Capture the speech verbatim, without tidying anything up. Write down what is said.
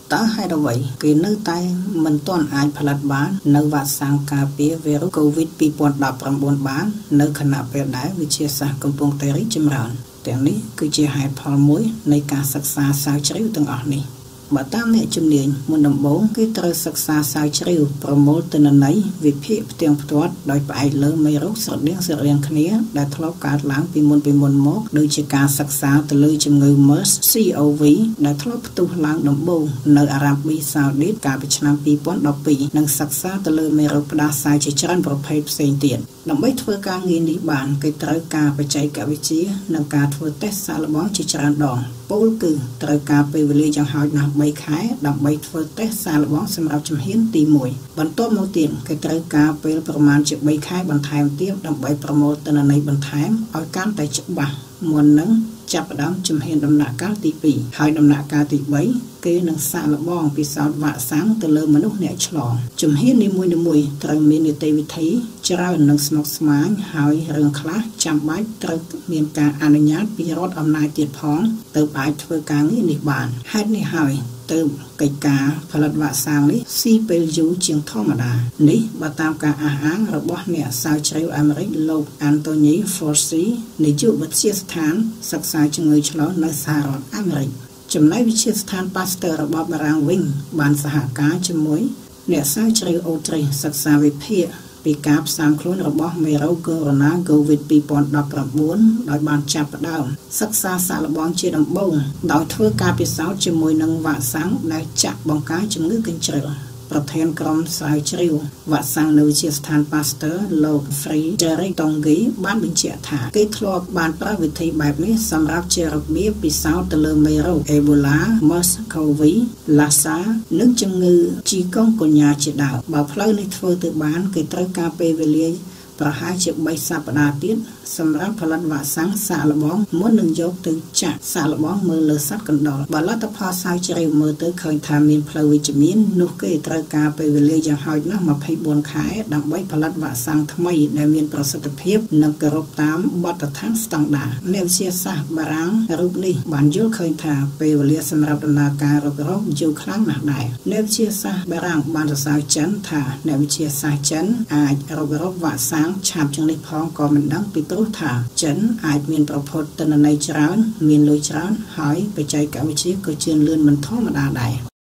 តើហេតុអ្វីគេនៅតែមិនទាន់អាចផលិតបាននៅវ៉ាក់សាំងការពារវីរុស COVID ពីរពាន់ដប់ប្រាំបួន បាននៅខណៈពេលដែលវិទ្យាសាស្ត្រកំពុងតែរីកចម្រើនទាំងនេះគឺជាហេតុផលមួយនៃការសិក្សាស្រាវជ្រាវទាំងអស់នេះបើតាមអ្នកជំនាញមុនដំបូងគេត្រូវសិក្សាស្រាវជ្រាវប្រមូលទិន្នន័យវិភាគផ្ទៀងផ្ទាត់ដោយផ្អែកលើមេរោគស្រដៀងស្រដៀងគ្នាដែលធ្លាប់កើតឡើងពីមុនពីមុនមកដូចជាការសិក្សាទៅលើជំងឺ MERS ซี โอ វី ដែលធ្លាប់ផ្ទុះឡើងដំបូងនៅអារ៉ាប៊ីសាអូឌីតកាលពីឆ្នាំពីរពាន់ដប់ពីរនិងសិក្សាទៅលើមេរោគផ្ដាសាយជាច្រើនប្រភេទផ្សេងទៀតដើម្បីធ្វើការងារនេះបានគេត្រូវការបច្ចេកវិទ្យានិងការធ្វើតេស្តសាកល្បងជាច្រើនដងពោលគឺត្រូវការពេលវេលាយ៉ាងហោចណាស់បីខែដើម្បីធ្វើតេស្តសាកល្បងសម្រាប់ជំហានទីមួយបន្ទាប់មកទៀតគេត្រូវការពេលប្រមាណជាបីខែបន្ថែមទៀតដើម្បីប្រមូលទិន្នន័យបន្ថែមឲ្យកាន់តែច្បាស់មុននឹងចាប់ផ្ដើមជំហានដំណាក់កាលទីពីរហើយដំណាក់កាលទីបីគេនឹងសាកល្បងពិសោធន៍វ៉ាក់សាំងទៅលើមនុស្សអ្នកឆ្លងជំហាននីមួយៗត្រូវមាននីតិវិធីច្រើននិងស្មុគស្មាញហើយរឿងខ្លះចាំបាច់ត្រូវមានការអនុញ្ញាតពីរដ្ឋអំណាចទៀតផងទើបអាចធ្វើការងារនេះបានហេតុនេះហើយទើបកិច្ចការផលិតវ៉ាក់សាំងនេះស៊ីពេលយូរជាងធម្មតានេះបើតាមការអះអាងរបស់អ្នកស្រាវជ្រាវអាមេរិកលោក Anthony Fauci នាយកវិទ្យាស្ថានសិក្សាជំងឺឆ្លងនៅសហរដ្ឋអាមេរិកចំណែកវិទ្យាស្ថាន Pasteur របស់បារាំងវិញបានសហការជាមួយអ្នកស្រាវជ្រាវអូទ្រីសសិក្សាវិភាគពីការផ្សាំខ្លួនរបស់មេរោគ Corona COVID ពីរពាន់ដប់ប្រាំបួនដោយបានចាប់ផ្ដើមសិក្សាសាកល្បងជាដំបូងដោយធ្វើការពិសោធន៍ជាមួយនឹងវ៉ាក់សាំងដែលចាក់បង្ការជំងឺកញ្ជ្រឹលប្រធានក្រុមស្រាវជ្រាវវ៉ាក់សាំងនៅវិទ្យាស្ថាន Pasteur លោក Frédéric Tanguy បានបញ្ជាក់ថាគេធ្លាប់បានប្រើវិធីបែបនេះសម្រាប់ជារបៀបពិសោធន៍ទៅលើមេរោគ Ebola, MERS-CoV, Lassa និងជំងឺ Chikungunya ជាដើមបើផ្លូវនេះធ្វើទៅបានគេត្រូវការពេលវេលាប្រហែលជាបីសប្តាហ៍ទៀតសម្រាប់ផលិតវ៉ាក់សាំងសាកល្បងមុននឹងយកទៅចាក់សាកល្បងមើលលើសត្វកណ្តុរបើលទ្ធផលស្រាវជ្រាវមើលទៅឃើញថាមានផ្លូវវិជ្ជមាននោះគេត្រូវការពេលវេលាយ៉ាងហោចណាស់ម្ភៃបួនខែដើម្បីផលិតវ៉ាក់សាំងថ្មីដែលមានប្រសិទ្ធភាពនិងគោរពតាមបទដ្ឋានស្តង់ដារអ្នកវិទ្យាសាស្ត្របារាំងរូបនេះបានយល់ឃើញថាពេលវេលាសម្រាប់ដំណើរការរករោគយូរខ្លាំងណាស់ដែរអ្នកវិទ្យាសាស្ត្របារាំងបានសរសើរចិនថាអ្នកវិទ្យាសាស្ត្រចិនអាចរករោគវ៉ាក់សាំងឆាប់ជាងនេះផងក៏មិនដឹងពីព្រោះថាចិនអាចមានប្រភពទិន្នន័យច្រើនមានលុយច្រើនហើយបច្ចេកវិទ្យាក៏ជឿនលឿនមិនធម្មតាដែរ